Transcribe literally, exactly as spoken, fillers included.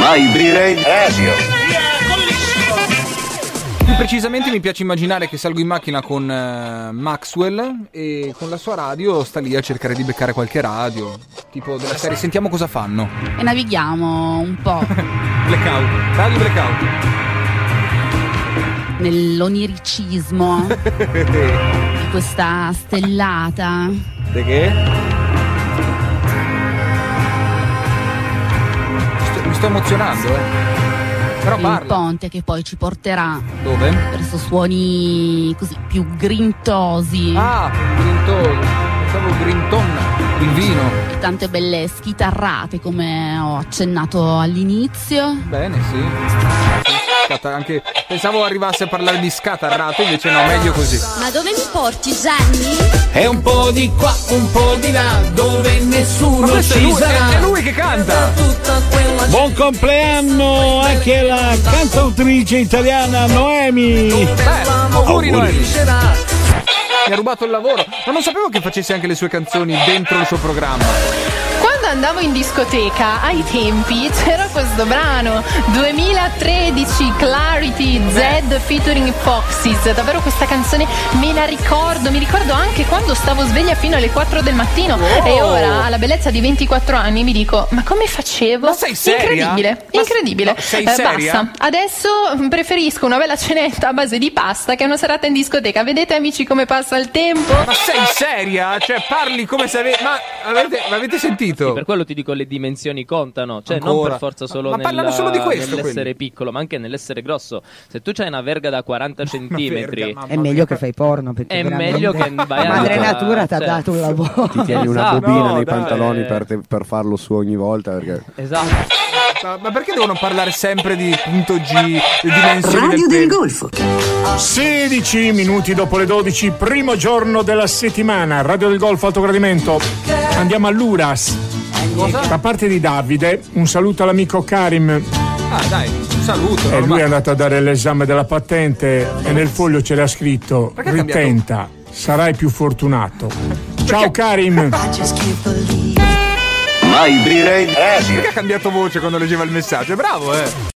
Vibrate Radio. Più precisamente mi piace immaginare che salgo in macchina con uh, Maxwell e con la sua radio sta lì a cercare di beccare qualche radio, tipo della serie sentiamo cosa fanno. E navighiamo un po'. Blackout, radio blackout. Nell'oniricismo di questa stellata. De che? Sto, mi sto emozionando, eh. Però parla. Il ponte che poi ci porterà dove? Verso suoni così più grintosi. Ah, grintoso. Pensavo grinton, il vino. E tante belle schitarrate come ho accennato all'inizio. Bene, sì. Anche pensavo arrivasse a parlare di scatarrato, invece no, meglio così. Ma dove mi porti, Gianni? È un po' di qua, un po' di là, dove nessuno ci è lui, sarà. È, è lui che canta. Buon compleanno anche alla cantautrice italiana Noemi. Beh, auguri Noemi. Mi ha rubato il lavoro, ma non sapevo che facesse anche le sue canzoni dentro il suo programma. Quando andavo in discoteca ai tempi c'era questo brano duemilatredici Clarity Z featuring Foxys, davvero questa canzone me la ricordo, mi ricordo anche quando stavo sveglia fino alle quattro del mattino. Wow. E ora alla bellezza di ventiquattro anni mi dico ma come facevo? Ma sei seria? Incredibile, ma incredibile. No, sei eh, seria? Basta, adesso preferisco una bella cenetta a base di pasta che una serata in discoteca. Vedete amici come passa il tempo? Ma sei seria? Cioè parli come se avete... Ma avete, avete sentito? Sì, per quello ti dico le dimensioni contano, cioè Ancora. non per forza solo, ma, ma nella, solo di questo, nell'essere quindi. piccolo, ma anche nell'essere grosso. Se tu c'hai una verga da quaranta centimetri verga, è meglio che fai porno, perché è veramente... meglio che vai a Madre natura, natura ti ha cioè... dato un lavoro. Ti tieni una Esatto, bobina no, nei dai. pantaloni per, te, per farlo su ogni volta perché... Esatto. Ma, ma perché devono parlare sempre di punto G, di dimensioni Radio del, del Golfo. sedici minuti dopo le dodici, primo giorno della settimana. Radio del Golfo, alto gradimento. Andiamo all'Uras. Cosa? Da parte di Davide, un saluto all'amico Karim. Ah dai, un saluto. E lui è andato a dare l'esame della patente e nel foglio ce l'ha scritto: Perché ha ritenta, sarai più fortunato. Ciao Karim. Vibrate Radio. Perché ha cambiato voce quando leggeva il messaggio? È bravo, eh.